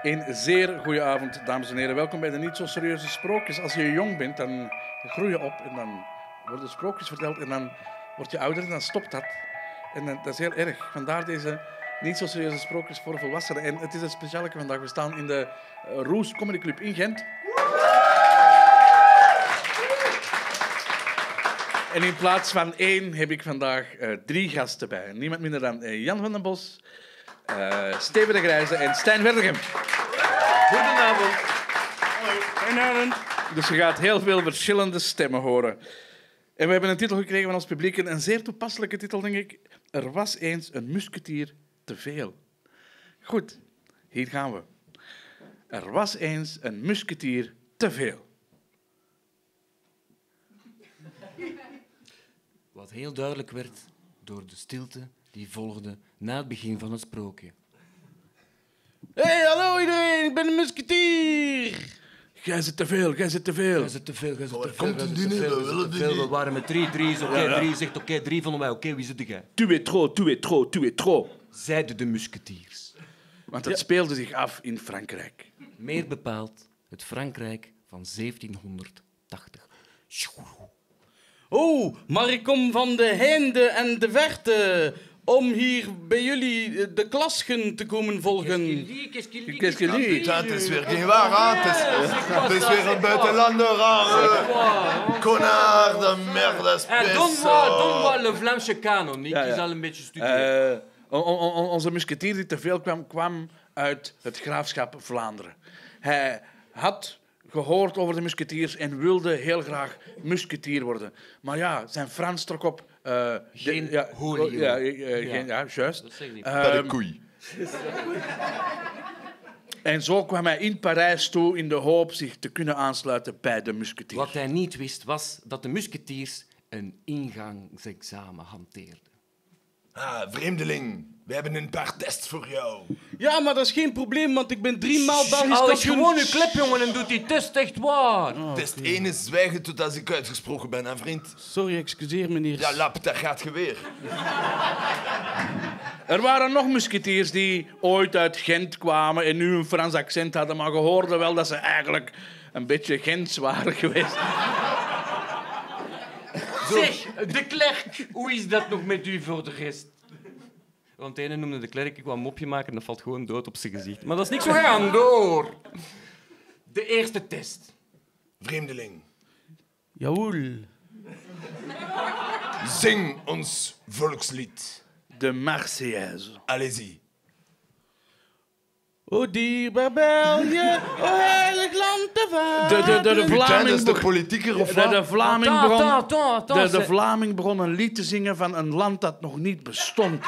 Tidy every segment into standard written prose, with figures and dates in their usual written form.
Een zeer goede avond, dames en heren. Welkom bij de Niet Zo Serieuze Sprookjes. Als je jong bent, dan groei je op en dan worden sprookjes verteld en dan word je ouder en dan stopt dat. En dat is heel erg. Vandaar deze Niet Zo Serieuze Sprookjes voor volwassenen. En het is een speciale vandaag. We staan in de Roes Comedy Club in Gent. En in plaats van 1 heb ik vandaag 3 gasten bij. Niemand minder dan Jan van den Bos, Steven de Grijze en Stijn Verdegem. Goedenavond. Goedenavond. Dus je gaat heel veel verschillende stemmen horen. En we hebben een titel gekregen van ons publiek. Een zeer toepasselijke titel, denk ik. Er was eens een musketier te veel. Goed, hier gaan we. Er was eens een musketier te veel. Wat heel duidelijk werd door de stilte die volgde na het begin van het sprookje. Hey, hallo iedereen, ik ben een musketier. Jij zit te veel, jij zit te veel. Jij zit te veel, jij zit te veel. Komt het nu niet? We willen dit niet. We waren met 3 is oké. 3 zegt oké, 3 vonden wij oké. Wie zit jij? Tu es trop, tu es trop, tu es trop. Zeiden de musketiers. Want het speelde zich af in Frankrijk. Meer bepaald het Frankrijk van 1780. Oh, maar ik kom van de heinde en de verte om hier bij jullie de klasgen te komen volgen. Qu'est-ce que dit? Putain, het is weer geen waar, hè? Het is weer een buitenlander, hè? Connard, de merde, spes. Donne-moi le Vlaamse kanon. Ik is al een beetje studeren. Onze musketier die te veel kwam uit het graafschap Vlaanderen. Hij had gehoord over de musketiers en wilde heel graag musketier worden. Maar ja, zijn Frans trok op... Geen holy. Ja, juist. Dat zeg ik niet. Bij de koei. En zo kwam hij in Parijs toe in de hoop zich te kunnen aansluiten bij de musketiers. Wat hij niet wist, was dat de musketiers een ingangsexamen hanteerden. Ah, vreemdeling. We hebben een paar tests voor jou. Ja, maar dat is geen probleem, want ik ben 3 maal Belgisch Al is kampioen. gewoon uw klep, jongen, en doet die test echt waar. Test 1 is zwijgen tot ik uitgesproken ben, hè, vriend? Sorry, excuseer meneer. Ja, lap, daar gaat je weer. Er waren nog musketiers die ooit uit Gent kwamen en nu een Frans accent hadden, maar gehoorden wel dat ze eigenlijk een beetje Gents waren geweest. Zeg, de klerk, hoe is dat nog met u voor de rest? Want de ene noemde de klerk, ik wou een mopje maken en dat valt gewoon dood op zijn gezicht. Maar dat is niks, we gaan door. De eerste test. Vreemdeling, Jawohl. zing ons volkslied. De Marseillaise. Allez-y. O dierbaar België, o heilig land te varen. De Putain, dat Vlaming is de politieker of wat? De Vlaming Attends, de Vlaming begon een lied te zingen van een land dat nog niet bestond.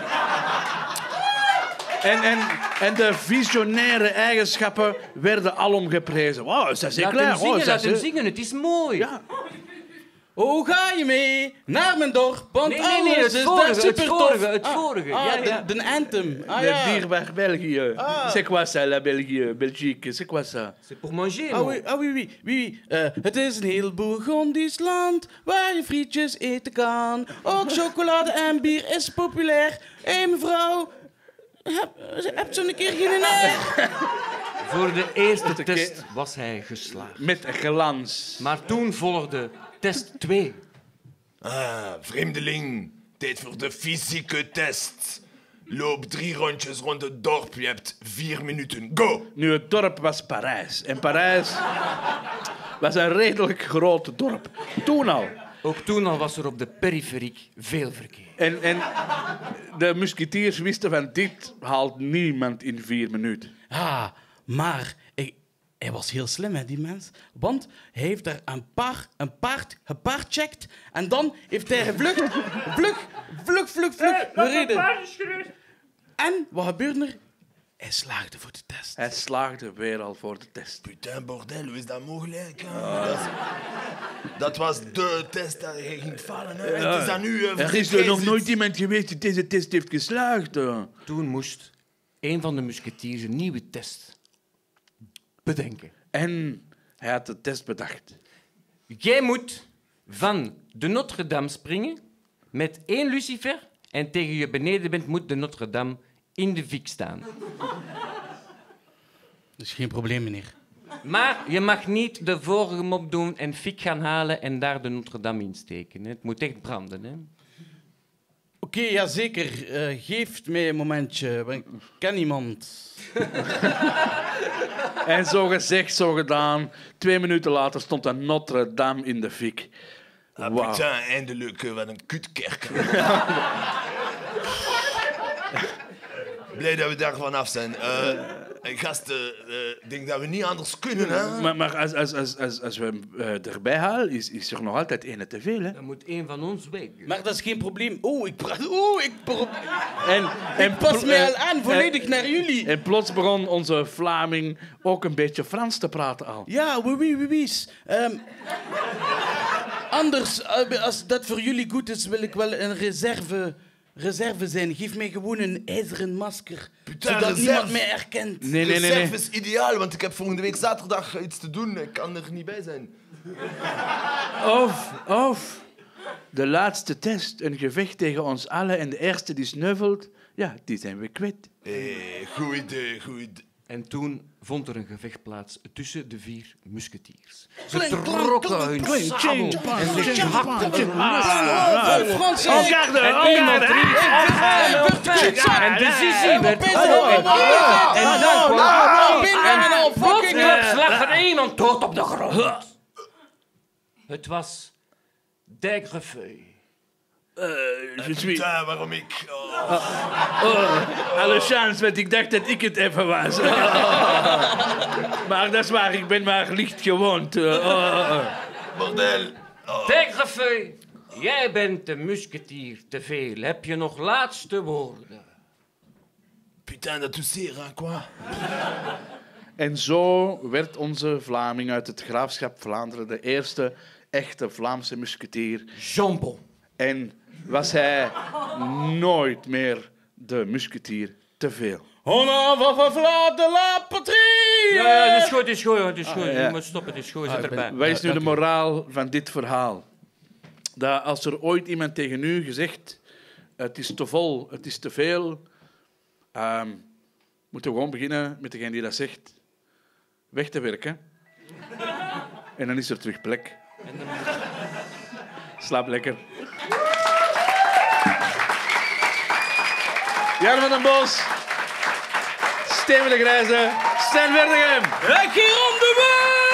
En de visionaire eigenschappen werden alom geprezen. Wow, dat is klaar. Laat hem zingen, het is mooi. Ja. Oh, ga je mee naar mijn dorp, want Nee, alles het is vorige, daar supertof. het vorige. Ja. De anthem. Le dierbaar België. C'est quoi ça, la België? Belgique, c'est quoi ça? C'est pour manger, Ah man. oui. Het is een heel Bourgondisch land waar je frietjes eten kan. Ook chocolade en bier is populair. Hé mevrouw, heb zo'n keer geen neer? Voor de eerste test was hij geslaagd. Met glans. Maar toen volgde test 2. Ah, vreemdeling. Tijd voor de fysieke test. Loop 3 rondjes rond het dorp. Je hebt 4 minuten. Go! Nu, het dorp was Parijs. En Parijs was een redelijk groot dorp. Toen al. Ook toen al was er op de periferiek veel verkeer. En de musketiers wisten van dit haalt niemand in 4 minuten. Ah, maar hij was heel slim, hè, die mens. Want hij heeft daar een paard gepaardcheckt en dan heeft hij gevlucht. Vlug, gereden. En wat gebeurde er? Hij slaagde voor de test. Hij slaagde weer al voor de test. Putain, bordel, hoe is dat mogelijk? Dat was de test dat je ging falen. Hè? Het is aan u. Er is er nog nooit iemand geweest die deze test heeft geslaagd. Toen moest een van de musketiers een nieuwe test bedenken. En hij had de test bedacht. Jij moet van de Notre-Dame springen met 1 lucifer en tegen je beneden bent moet de Notre-Dame in de fik staan. Dat is geen probleem, meneer. Maar je mag niet de vorige mop doen en fik gaan halen en daar de Notre-Dame in steken. Hè. Het moet echt branden. Hè. Oké, ja zeker. Geef mij een momentje. Want ik ken iemand. En zo gezegd, zo gedaan. 2 minuten later stond de Notre-Dame in de fik. Ah, Wauw. putain, eindelijk, wat een kutkerk. Blij dat we daar vanaf zijn. Gasten, ik denk dat we niet anders kunnen, hè? Maar als we hem erbij halen, is er nog altijd ene te veel. Hè? Dan moet één van ons weg. Maar dat is geen probleem. Ik En pas mij al aan, volledig naar jullie. En plots begon onze Vlaming ook een beetje Frans te praten al. Ja, oui. Anders, als dat voor jullie goed is, wil ik wel een reserve zijn. Geef mij gewoon een ijzeren masker, Putain, zodat reserve. niemand mij herkent. Nee. Reserve is ideaal, want ik heb volgende week zaterdag iets te doen. Ik kan er niet bij zijn. Of de laatste test, een gevecht tegen ons allen en de eerste die sneuvelt, ja, die zijn we kwijt. Goed idee. En toen vond er een gevecht plaats tussen de 4 musketiers. Ze Klink, trokken hun klink, sabel klink, en klink, ze hakten hun Franse. En iemand riep en de zizi werd en dan kwam plotseling slag er iemand dood op de grond. Het was Daigrefeuille. Putain, waarom ik... Alle chance, want ik dacht dat ik het even was. Maar dat is waar, ik ben maar licht gewond. Bordel. Daigrefeuille, jij bent de musketier te veel. Heb je nog laatste woorden? Putain, dat doet zeer, hè, quoi. En zo werd onze Vlaming uit het graafschap Vlaanderen de eerste echte Vlaamse musketier. Jambon. En was hij nooit meer de musketier te veel. On a vervlaat de la patrie! Ja, het is goed. Het is goed. ja. Je moet stoppen, het is goed. Zet erbij. Wat is nu de dank u. moraal van dit verhaal? Dat als er ooit iemand tegen u gezegd, het is te vol, het is te veel, moeten we gewoon beginnen met degene die dat zegt, weg te werken. En dan is er terug plek. Slaap lekker. Jan van den Bos, Steven de Grijze, Stan Verdegem. Lekker om de weg!